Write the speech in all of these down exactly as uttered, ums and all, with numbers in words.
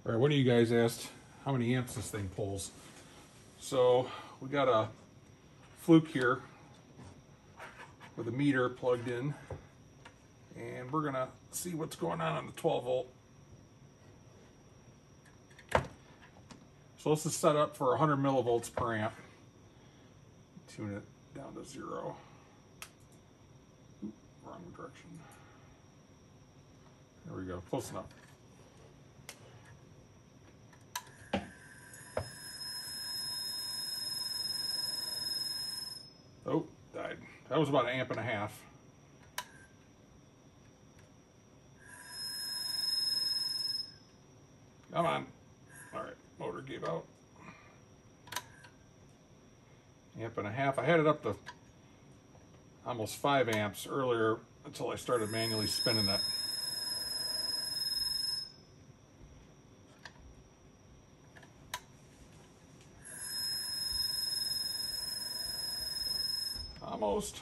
All right, one of you guys asked how many amps this thing pulls. So we got a fluke here with a meter plugged in, and we're gonna see what's going on on the twelve volt. So this is set up for one hundred millivolts per amp. Tune it down to zero. Oop, wrong direction. There we go, close enough. Oh, died. That was about an amp and a half. Come on. All right, motor gave out. Amp and a half. I had it up to almost five amps earlier until I started manually spinning it. Almost.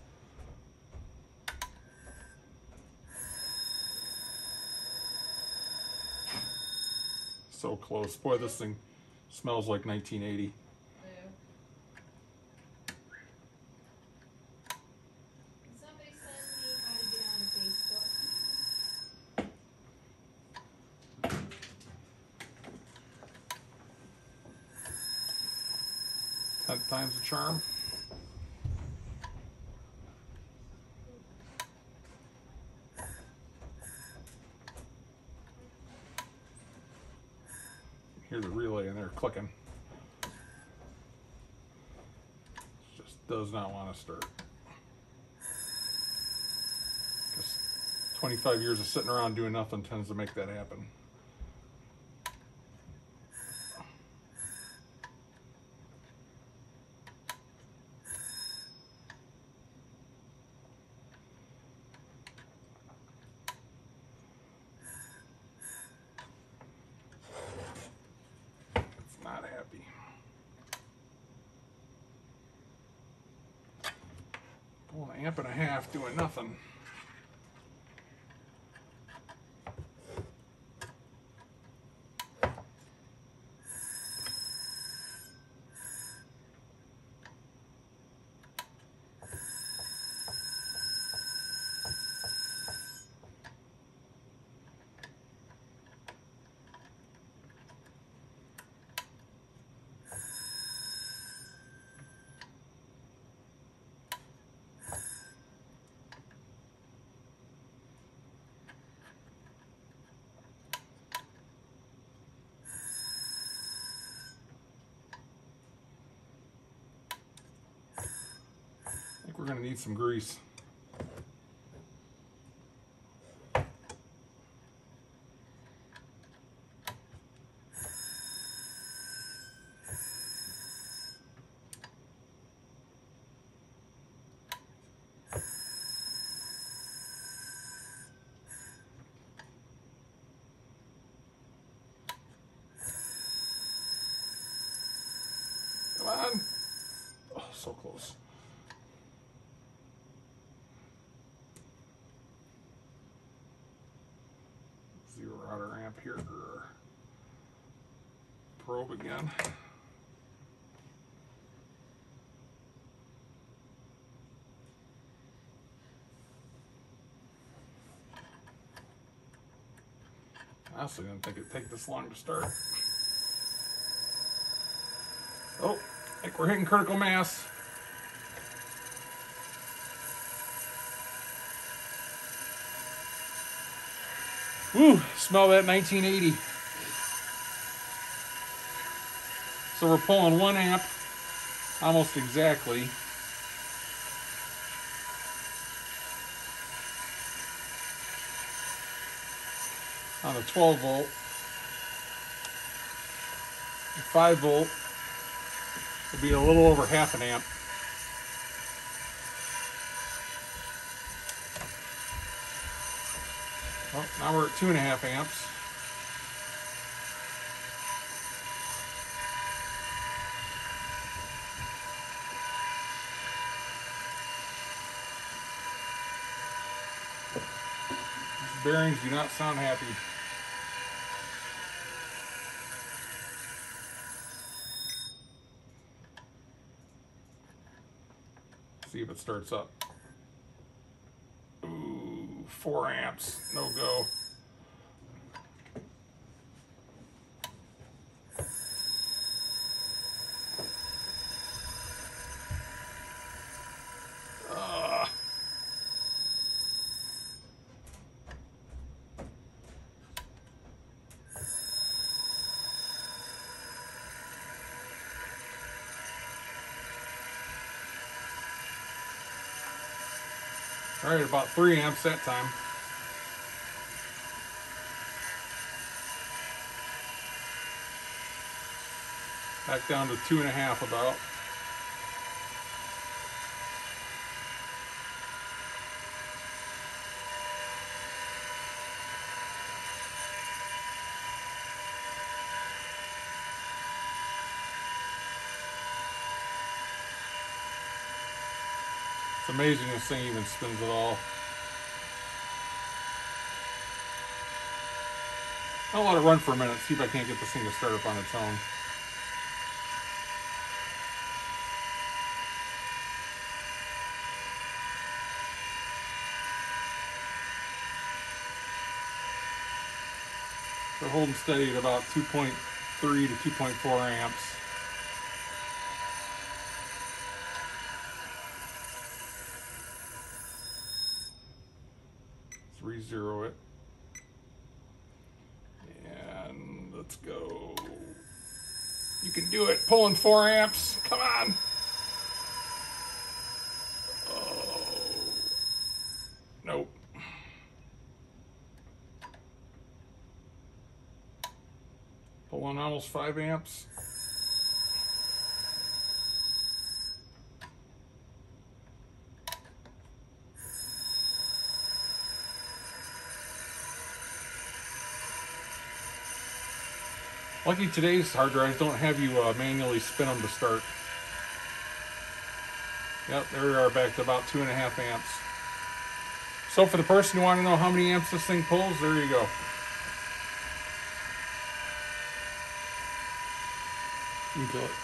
So close. Boy, this thing smells like nineteen eighty. Yeah. Can somebody send me how to get on Facebook? Ten times the charm. Hear the relay in there clicking. Just does not want to start. Guess twenty-five years of sitting around doing nothing tends to make that happen. Not happy. Pulling an amp and a half doing nothing. I think we're going to need some grease. Come on. Oh, so close. Zero out our amp here. Probe again. I honestly didn't think it'd take this long to start. Oh, I think we're hitting critical mass. Woo, smell that nineteen eighty. So we're pulling one amp almost exactly. On the twelve volt. The five volt will be a little over half an amp. Well, now we're at two and a half amps. These bearings do not sound happy. See if it starts up. Ooh, four amps, no go. Uh. All right, about three amps that time. Back down to two and a half about. It's amazing this thing even spins at all. I'll let it run for a minute, see if I can't get this thing to start up on its own. We're holding steady at about two point three to two point four amps. Let's re-zero it. And let's go. You can do it, pulling four amps, come on. Oh, nope. Pulling almost five amps. Lucky today's hard drives don't have you uh, manually spin them to start. Yep, there we are, back to about two and a half amps. So for the person who want to know how many amps this thing pulls, there you go. You can kill it.